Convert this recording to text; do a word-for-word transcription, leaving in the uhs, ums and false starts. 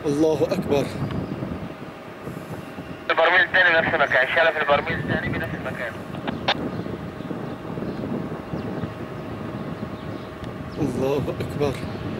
الله أكبر. البرميل الثاني نفس المكان، شالها في البرميل الثاني بنفس المكان. الله أكبر.